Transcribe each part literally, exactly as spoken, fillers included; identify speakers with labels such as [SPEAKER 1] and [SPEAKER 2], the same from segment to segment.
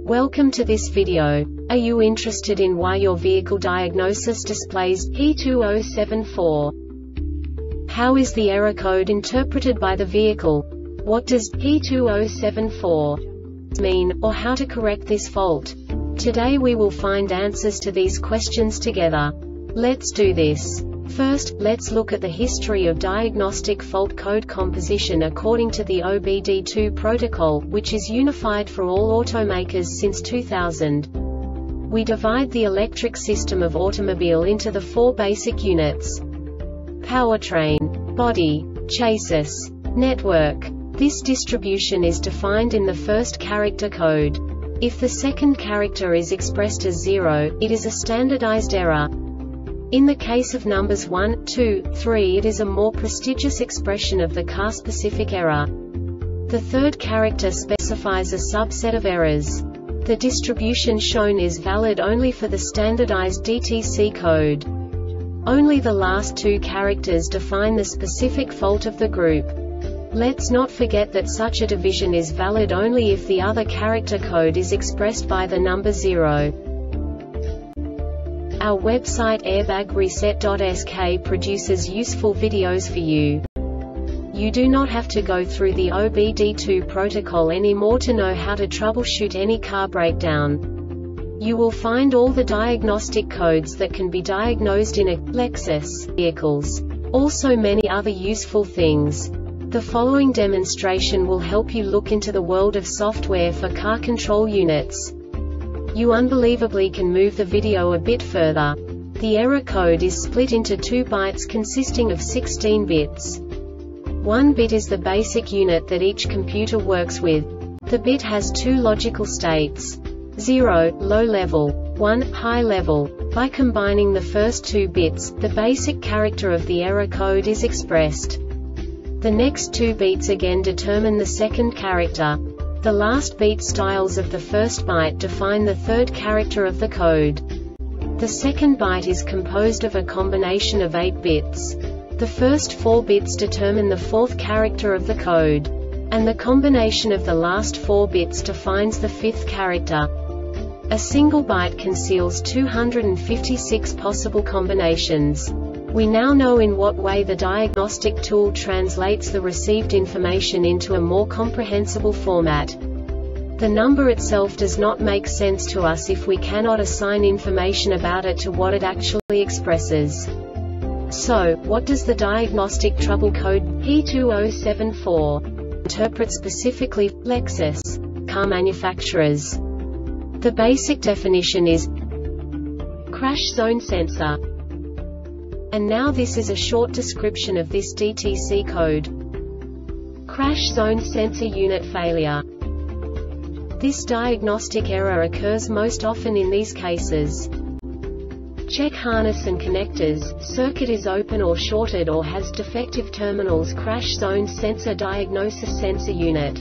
[SPEAKER 1] Welcome to this video. Are you interested in why your vehicle diagnosis displays P two zero seven four? How is the error code interpreted by the vehicle? What does P two zero seven four mean, or how to correct this fault? Today we will find answers to these questions together. Let's do this. First, let's look at the history of diagnostic fault code composition according to the O B D two protocol, which is unified for all automakers since two thousand. We divide the electric system of automobile into the four basic units: powertrain, body, chassis, network. This distribution is defined in the first character code. If the second character is expressed as zero, it is a standardized error. In the case of numbers one, two, three, it is a more prestigious expression of the car-specific error. The third character specifies a subset of errors. The distribution shown is valid only for the standardized D T C code. Only the last two characters define the specific fault of the group. Let's not forget that such a division is valid only if the other character code is expressed by the number zero. Our website airbag reset dot S K produces useful videos for you. You do not have to go through the O B D two protocol anymore to know how to troubleshoot any car breakdown. You will find all the diagnostic codes that can be diagnosed in a Lexus vehicles. Also many other useful things. The following demonstration will help you look into the world of software for car control units. You unbelievably can move the video a bit further. The error code is split into two bytes consisting of sixteen bits. One bit is the basic unit that each computer works with. The bit has two logical states: zero, low level, one, high level. By combining the first two bits, the basic character of the error code is expressed. The next two bits again determine the second character. The last beat styles of the first byte define the third character of the code. The second byte is composed of a combination of eight bits. The first four bits determine the fourth character of the code. And the combination of the last four bits defines the fifth character. A single byte conceals two hundred fifty-six possible combinations. We now know in what way the diagnostic tool translates the received information into a more comprehensible format. The number itself does not make sense to us if we cannot assign information about it to what it actually expresses. So, what does the diagnostic trouble code P two zero seven four interpret specifically for Lexus car manufacturers? The basic definition is crash zone sensor. And now this is a short description of this D T C code. Crash zone sensor unit failure. This diagnostic error occurs most often in these cases: check harness and connectors, circuit is open or shorted or has defective terminals. Crash zone sensor diagnosis sensor unit.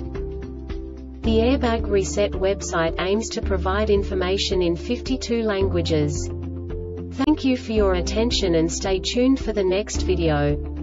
[SPEAKER 1] The Airbag Reset website aims to provide information in fifty-two languages. Thank you for your attention and stay tuned for the next video.